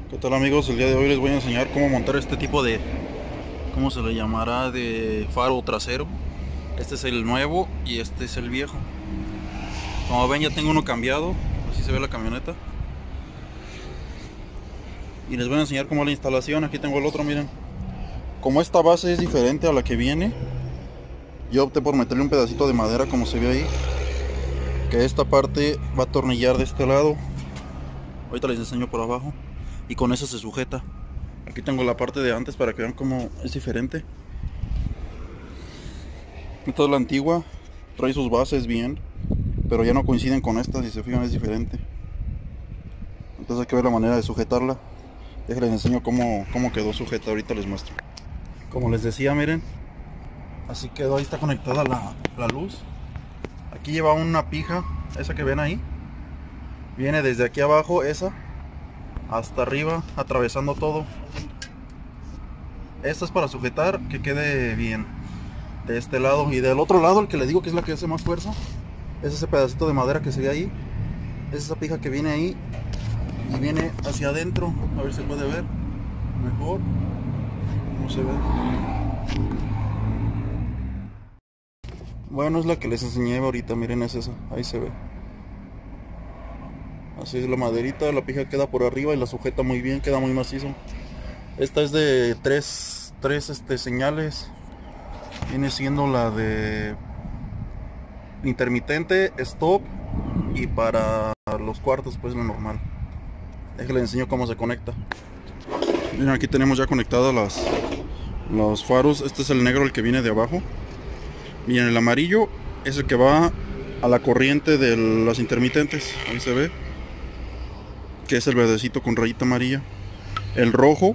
¿Qué tal, amigos? El día de hoy les voy a enseñar cómo montar este tipo de, ¿cómo se le llamará? De faro trasero. Este es el nuevo y este es el viejo. Como ven, ya tengo uno cambiado, así se ve la camioneta. Y les voy a enseñar cómo es la instalación. Aquí tengo el otro, miren. Como esta base es diferente a la que viene, yo opté por meterle un pedacito de madera, como se ve ahí, que esta parte va a atornillar de este lado. Ahorita les enseño por abajo. Y con eso se sujeta. Aquí tengo la parte de antes para que vean cómo es diferente. Esta es la antigua, trae sus bases bien, pero ya no coinciden con esta, si se fijan es diferente. Entonces hay que ver la manera de sujetarla. Déjenles enseño cómo quedó sujeta, ahorita les muestro. Como les decía, miren, así quedó, ahí está conectada la luz. Aquí lleva una pija, esa que ven ahí. Viene desde aquí abajo, esa, hasta arriba, atravesando todo. Esta es para sujetar, que quede bien de este lado. Y del otro lado, el que le digo que es la que hace más fuerza, es ese pedacito de madera que se ve ahí. Es esa pija que viene ahí y viene hacia adentro. A ver si se puede ver mejor. ¿Cómo se ve? Bueno, es la que les enseñé ahorita. Miren, es esa. Ahí se ve. Así es la maderita. La pija queda por arriba y la sujeta muy bien. Queda muy macizo. Esta es de tres señales. Viene siendo la de intermitente, stop, y para los cuartos pues lo normal. Déjenles enseño cómo se conecta. Miren, aquí tenemos ya conectadas los faros. Este es el negro, el que viene de abajo. Miren, el amarillo es el que va a la corriente de las intermitentes. Ahí se ve, que es el verdecito con rayita amarilla. El rojo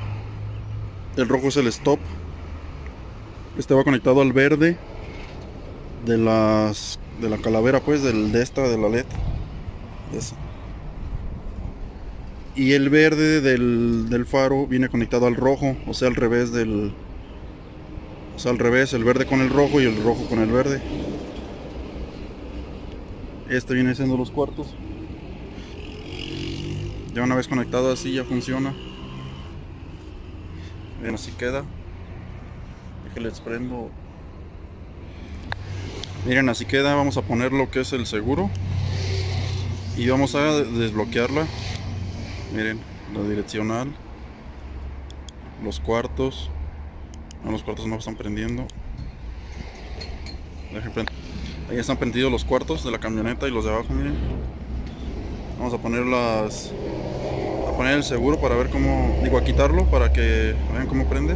es el stop. Este va conectado al verde de la calavera, pues, de la LED. Esa. Y el verde del faro viene conectado al rojo, o sea, al revés al revés, el verde con el rojo y el rojo con el verde. Este viene siendo los cuartos. Ya una vez conectado así ya funciona. Bien, así queda. Déjenles prendo. Miren, así queda. Vamos a poner lo que es el seguro y vamos a desbloquearla. Miren, la direccional, los cuartos. No, los cuartos no están prendiendo. Ahí están prendidos los cuartos de la camioneta y los de abajo, miren. Vamos a poner el seguro para ver cómo, a quitarlo para que vean cómo prende.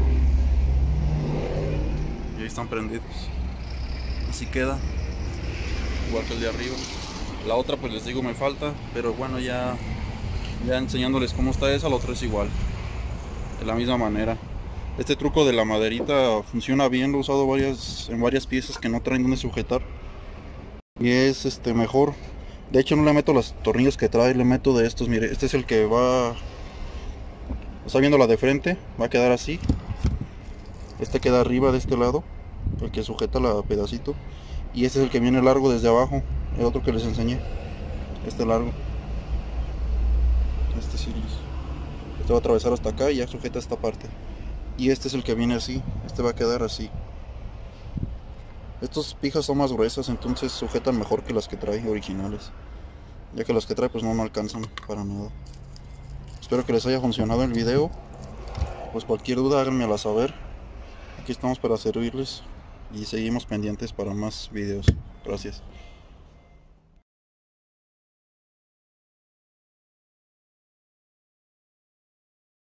Y ahí están prendidos. Así queda, igual que el de arriba. La otra pues les digo me falta, pero bueno, ya enseñándoles cómo está esa, la otra es igual, de la misma manera. Este truco de la maderita funciona bien, lo he usado en varias piezas que no traen donde sujetar. Y es mejor. De hecho no le meto los tornillos que trae, le meto de estos. Mire, este es el que va, está viendo la de frente, va a quedar así. Este queda arriba de este lado, el que sujeta la pedacito. Y este es el que viene largo desde abajo, el otro que les enseñé, este largo. Este sí, este va a atravesar hasta acá y ya sujeta esta parte. Y este es el que viene así, este va a quedar así. Estas pijas son más gruesas, entonces sujetan mejor que las que trae originales, ya que las que trae pues no alcanzan para nada. Espero que les haya funcionado el video. Pues cualquier duda háganmela saber. Aquí estamos para servirles y seguimos pendientes para más videos. Gracias.